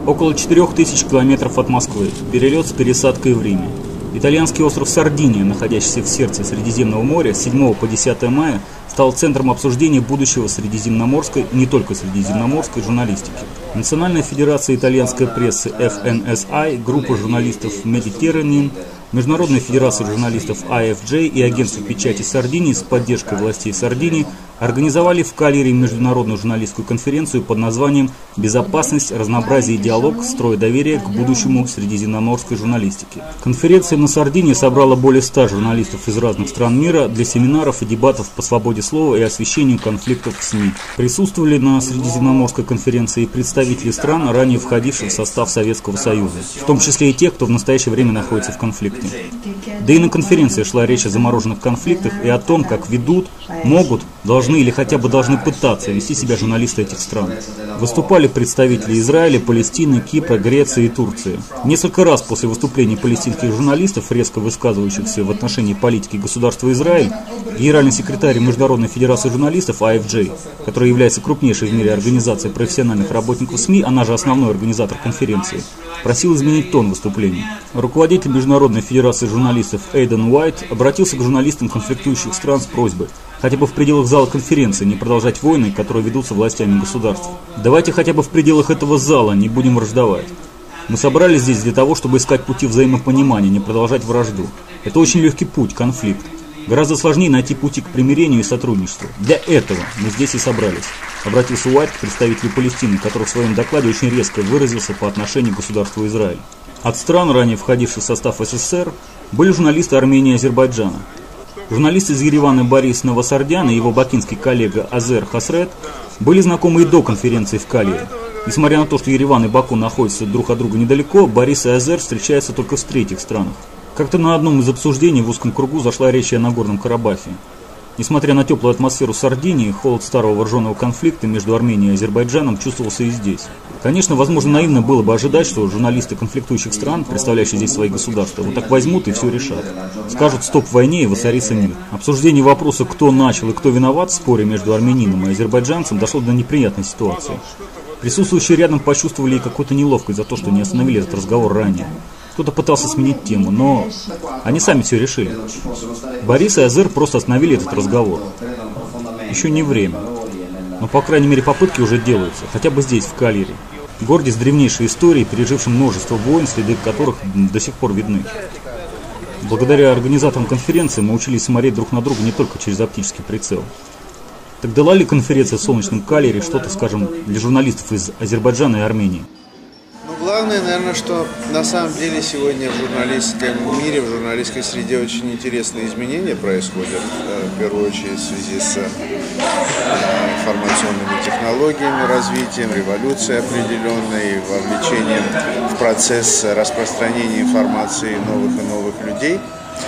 около 4000 километров от Москвы, перелет с пересадкой в Риме. Итальянский остров Сардиния, находящийся в сердце Средиземного моря, с 7 по 10 мая стал центром обсуждения будущего средиземноморской и не только средиземноморской журналистики. Национальная федерация итальянской прессы FNSI, группа журналистов Mediterranean, Международная федерация журналистов AFJ и агентство печати Сардинии с поддержкой властей Сардинии организовали в Кальяри международную журналистскую конференцию под названием «Безопасность, разнообразие и диалог. Строй доверия к будущему средиземноморской журналистики». Конференция на Сардинии собрала более 100 журналистов из разных стран мира для семинаров и дебатов по свободе слова и освещению конфликтов в СМИ. Присутствовали на Средиземноморской конференции представители стран, ранее входивших в состав Советского Союза, в том числе и те, кто в настоящее время находится в конфликте. Да и на конференции шла речь о замороженных конфликтах и о том, как ведут, могут, должны или хотя бы должны пытаться вести себя журналисты этих стран. Выступали представители Израиля, Палестины, Кипра, Греции и Турции. Несколько раз после выступлений палестинских журналистов, резко высказывающихся в отношении политики государства Израиль, генеральный секретарь Международной федерации журналистов AFJ, которая является крупнейшей в мире организацией профессиональных работников СМИ, она же основной организатор конференции, просил изменить тон выступлений. Руководитель Международной федерации журналистов Эйден Уайт обратился к журналистам конфликтующих стран с просьбой хотя бы в пределах зала конференции не продолжать войны, которые ведутся властями государств. Давайте хотя бы в пределах этого зала не будем враждовать. Мы собрались здесь для того, чтобы искать пути взаимопонимания, не продолжать вражду. Это очень легкий путь, конфликт. Гораздо сложнее найти пути к примирению и сотрудничеству. Для этого мы здесь и собрались. Обратился Уайт к представителю Палестины, который в своем докладе очень резко выразился по отношению к государству Израиль. От стран, ранее входивших в состав СССР, были журналисты Армении и Азербайджана. Журналисты из Еревана Борис Новосардян и его бакинский коллега Азер Хасрет были знакомы и до конференции в Кальяри. Несмотря на то, что Ереван и Баку находятся друг от друга недалеко, Борис и Азер встречаются только в третьих странах. Как-то на одном из обсуждений в узком кругу зашла речь о Нагорном Карабахе. Несмотря на теплую атмосферу Сардинии, холод старого вооруженного конфликта между Арменией и Азербайджаном чувствовался и здесь. Конечно, возможно, наивно было бы ожидать, что журналисты конфликтующих стран, представляющие здесь свои государства, вот так возьмут и все решат. Скажут «стоп войне» и воцарится мир. Обсуждение вопроса, кто начал и кто виноват в споре между армянином и азербайджанцем, дошло до неприятной ситуации. Присутствующие рядом почувствовали какую-то неловкость за то, что не остановили этот разговор ранее. Кто-то пытался сменить тему, но они сами все решили. Борис и Азер просто остановили этот разговор. Еще не время. Но, по крайней мере, попытки уже делаются, хотя бы здесь, в Кальяри. В городе с древнейшей историей, пережившим множество войн, следы которых до сих пор видны. Благодаря организаторам конференции мы учились смотреть друг на друга не только через оптический прицел. Так дала ли конференция в солнечном Кальяри что-то, скажем, для журналистов из Азербайджана и Армении? Главное, наверное, что на самом деле сегодня в журналистском мире, в журналистской среде очень интересные изменения происходят, в первую очередь в связи с информационными технологиями, развитием, революцией определенной, вовлечением в процесс распространения информации новых и новых людей.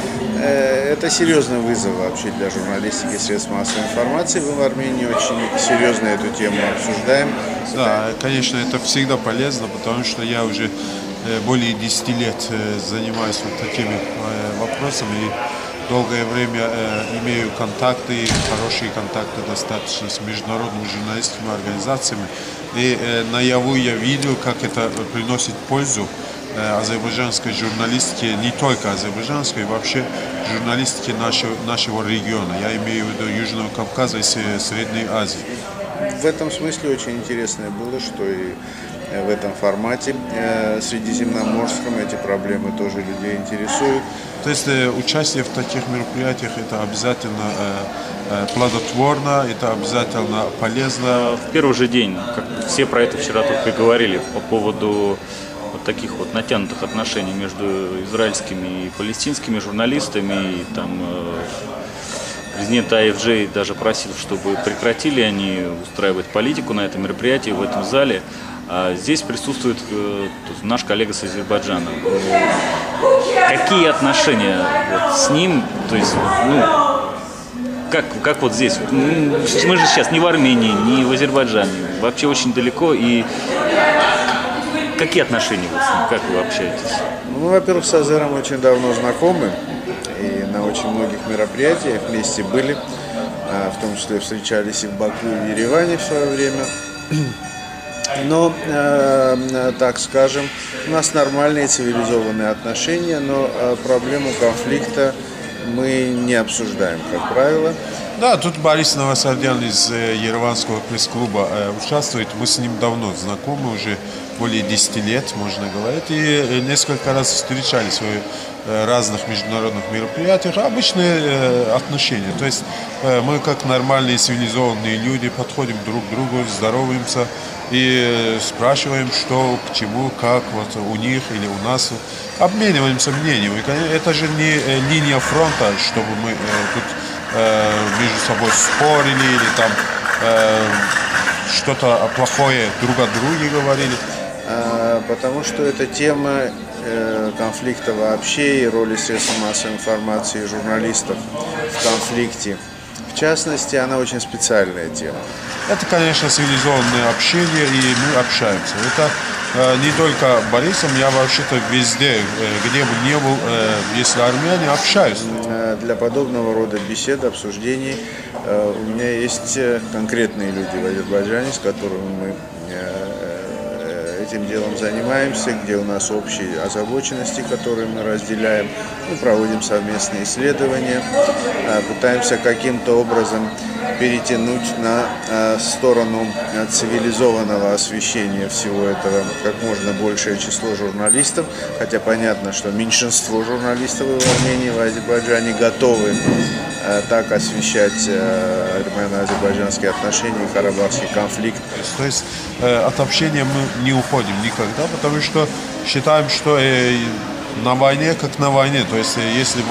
Это серьезный вызов вообще для журналистики и средств массовой информации. Мы в Армении очень серьезно эту тему обсуждаем. Да, конечно, это всегда полезно, потому что я уже более 10 лет занимаюсь вот такими вопросами и долгое время имею контакты, хорошие контакты достаточно с международными журналистскими организациями. И наяву я видел, как это приносит пользу азербайджанской журналистики, не только азербайджанской, вообще журналистики нашего региона. Я имею в виду Южного Кавказа и Средней Азии. В этом смысле очень интересно было, что и в этом формате средиземноморском эти проблемы тоже людей интересуют. То есть участие в таких мероприятиях это обязательно плодотворно, это обязательно полезно. В первый же день, как все про это вчера только и говорили, по поводу вот таких вот натянутых отношений между израильскими и палестинскими журналистами, и там президент AFJ даже просил, чтобы прекратили они устраивать политику на этом мероприятии, в этом зале. А здесь присутствует наш коллега с Азербайджана. Какие отношения вот с ним, то есть, как вот здесь? Мы же сейчас не в Армении, не в Азербайджане, вообще очень далеко. И какие отношения вы с ним, как вы общаетесь? Ну, во-первых, с Азером очень давно знакомы. И на очень многих мероприятиях вместе были, в том числе встречались и в Баку, и в Ереване в свое время. Но, так скажем, у нас нормальные цивилизованные отношения, но проблему конфликта мы не обсуждаем, как правило. Да, тут Борис Новосардян из Ереванского пресс-клуба участвует. Мы с ним давно знакомы, уже более 10 лет, можно говорить. И несколько раз встречались в разных международных мероприятиях. Обычные отношения. То есть мы, как нормальные цивилизованные люди, подходим друг к другу, здороваемся и спрашиваем, что, к чему, как вот у них или у нас. Обмениваемся мнением. И это же не линия фронта, чтобы мы тут между собой спорили или там что-то плохое друг о друге говорили. Потому что эта тема конфликта вообще и роли средств массовой информации и журналистов в конфликте, в частности, она очень специальная тема. Это, конечно, цивилизованное общение, и мы общаемся. Это не только Борисом, я вообще-то везде, где бы ни был, если армяне, общаюсь. Для подобного рода бесед, обсуждений у меня есть конкретные люди в Азербайджане, с которыми мы этим делом занимаемся, где у нас общие озабоченности, которые мы разделяем. Мы проводим совместные исследования, пытаемся каким-то образом перетянуть на сторону цивилизованного освещения всего этого как можно большее число журналистов, хотя понятно, что меньшинство журналистов в Армении, в Азербайджане готовы так освещать армяно-азербайджанские отношения и карабахский конфликт. То есть от общения мы не уходим никогда, потому что считаем, что на войне как на войне, то есть если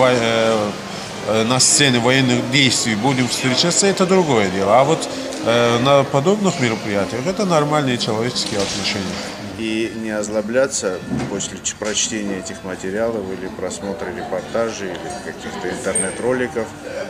на сцене военных действий будем встречаться, это другое дело. А вот на подобных мероприятиях это нормальные человеческие отношения. И не озлобляться после прочтения этих материалов или просмотра репортажей или каких-то интернет-роликов,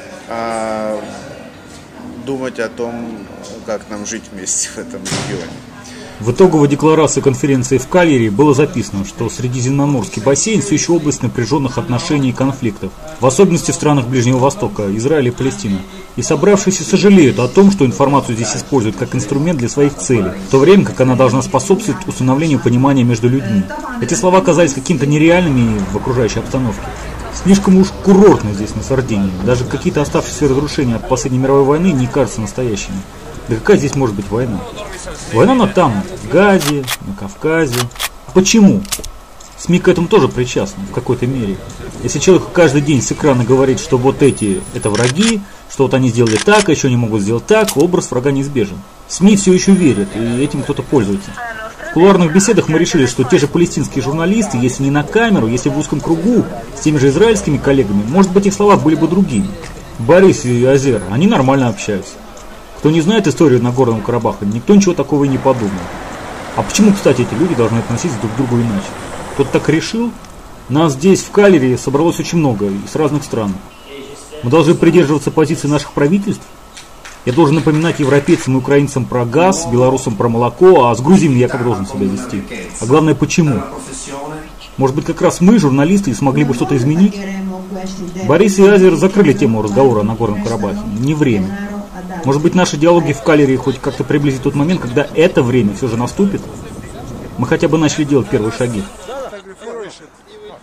а думать о том, как нам жить вместе в этом регионе. В итоговой декларации конференции в Кальяре было записано, что Средиземноморский бассейн все еще область напряженных отношений и конфликтов, в особенности в странах Ближнего Востока, Израиля и Палестины. И собравшиеся сожалеют о том, что информацию здесь используют как инструмент для своих целей, в то время как она должна способствовать установлению понимания между людьми. Эти слова казались какими-то нереальными в окружающей обстановке. Слишком уж курортно здесь, на Сардинии. Даже какие-то оставшиеся разрушения от последней мировой войны не кажутся настоящими. Да какая здесь может быть война? Война она там, в Газе, на Кавказе. Почему? СМИ к этому тоже причастны в какой-то мере. Если человек каждый день с экрана говорит, что вот эти это враги, что вот они сделали так, а еще не могут сделать так, образ врага неизбежен. СМИ все еще верят, и этим кто-то пользуется. В кулуарных беседах мы решили, что те же палестинские журналисты, если не на камеру, если в узком кругу, с теми же израильскими коллегами, может быть, их слова были бы другими. Борис и Азер, они нормально общаются. Кто не знает историю Нагорного Карабаха, никто ничего такого и не подумал. А почему, кстати, эти люди должны относиться друг к другу иначе? Кто-то так решил? Нас здесь, в Кальяре, собралось очень много, и с разных стран. Мы должны придерживаться позиции наших правительств? Я должен напоминать европейцам и украинцам про газ, белорусам про молоко, а с грузинами я как должен себя вести? А главное, почему? Может быть, как раз мы, журналисты, смогли бы что-то изменить? Борис и Азер закрыли тему разговора о Нагорном Карабахе. Не время. Может быть, наши диалоги в Кальяре хоть как-то приблизит тот момент, когда это время все же наступит? Мы хотя бы начали делать первые шаги.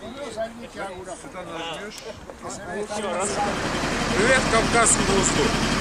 Привет, Кавказскому усту.